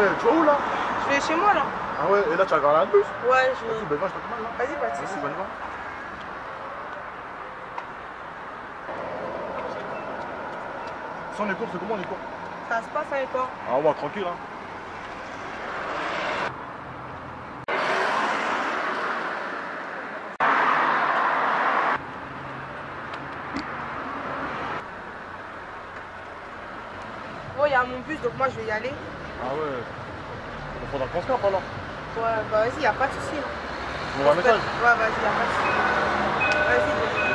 tu vas où là? Je vais chez moi là. Ah ouais, et là tu vas regarder le bus? Ouais, Vas-y, ben moi je t'attends mal là. Vas-y, pas de soucis. Vas-y, bonne journée. Sans les cours, c'est comment les cours? Ça se passe avec toi. Ah ouais, tranquille hein. Bon, il y a mon bus, donc moi je vais y aller. Ah ouais. Il faudra qu'on se capte alors. Ouais, bah vas-y, y a pas de soucis. On va un message. Ouais, vas-y, y a pas de soucis. Vas-y.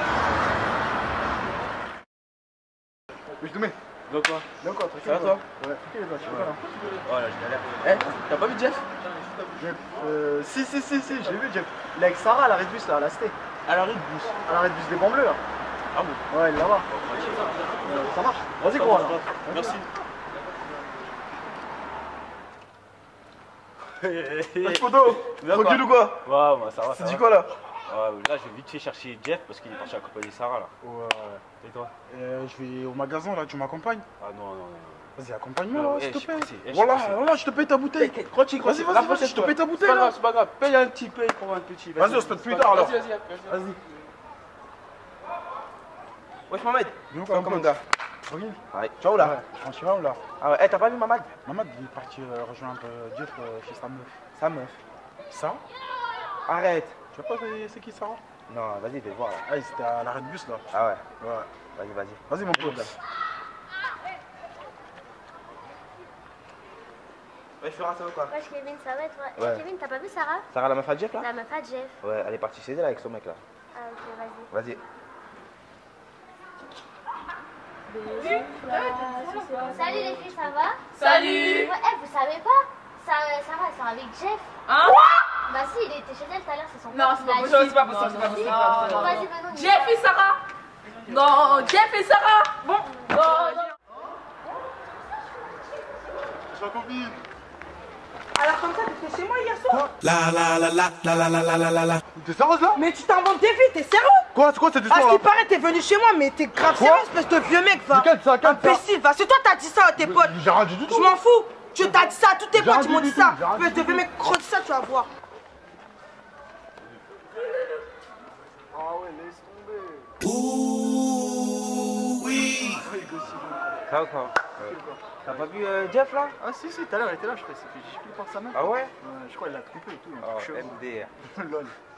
Oui, je te mets. Donc quoi? Bien quoi, tranquille. Ça va toi? Ouais, tranquille toi, je suis pas là. Oh là, je galère. Eh, t'as pas vu Jeff? Jeff, si, j'ai vu Jeff. Il est avec Sarah à l'arrêt de bus là, à la cité. À l'arrêt de bus. À l'arrêt de bus des bancs bleus là. Ah bon? Ouais, il est là-bas. Ça marche. Vas-y, gros alors. Merci. Wesh poto, tranquille ou quoi? Ouais, bah, ça va. C'est dit quoi là? Ouais, là, je vais vite fait chercher Jeff parce qu'il est parti accompagner Sarah là. Ouais. Et toi? Je vais au magasin là, tu m'accompagnes? Ah non. Vas-y, accompagne-moi là, s'il te plaît. Voilà, Voilà, je te paye ta bouteille. Vas-y, je te paye ta bouteille là. C'est pas grave, paye un petit, paye pour un petit. Vas-y, on se pète plus tard alors. Vas-y. Wesh Mohamed, Bien comment quoi, gars? tranquille. Ouais. Tu vas où là? Ouais, je suis en là. Ah ouais, t'as pas vu Mamad? Maman il est parti rejoindre Jeff chez sa meuf. Sa meuf. Ça? Arrête. Tu vois pas c'est qui Sarah? Non, vas-y, vais voir là. Ah, c'était à l'arrêt de bus là. Ah ouais. Ouais. Vas-y. Vas-y mon pote. Wesh Flora, ça va quoi? Wesh Kevin, ça va et toi? Ouais. Kevin, t'as pas vu Sarah? Sarah la meuf à Jeff là? La meuf à Jeff. Ouais, elle est partie chez elle avec son mec là. Ah ok, vas-y. Vas-y. Salut les filles, ça va? Salut. Ouais, vous savez pas? Sarah, elle sort avec Jeff. Hein? Bah si, il était chez elle tout à l'heure, c'est son Non, pote. c'est pas Il a possible, dit- c'est pas possible, c'est pas possible. Bon, vas-y, maintenant, on y Jeff va. et Sarah. Non, Jeff et Sarah. Bon. Je suis en copine. Alors comme ça, t'étais chez moi hier soir? T'es sérieuse là? Mais tu t'inventes des vies, t'es sérieux? Quoi, c'est quoi cette À histoire ce là? qui paraît, t'es venu chez moi, mais t'es grave Quoi? sérieux, espèce de vieux mec, va. Calme ça. Imbécile, va. C'est toi, t'as dit ça à tes potes. J'ai rien dit du tout. Je m'en fous. Tu t'as dit ça à tous tes J'ai potes, rien ils m'ont dit dit du ça. tout, j'ai rien Espèce dit de du vieux tout. mec, crois ça, tu vas voir. Ah ouais, laisse tomber. Ça va quoi? T'as pas vu Jeff là? Ah si, tout à l'heure elle était là, je crois. J'ai pris par sa main. Ah ouais? Ouais, je crois qu'elle l'a trompé et tout. Oh, MDR. Lol.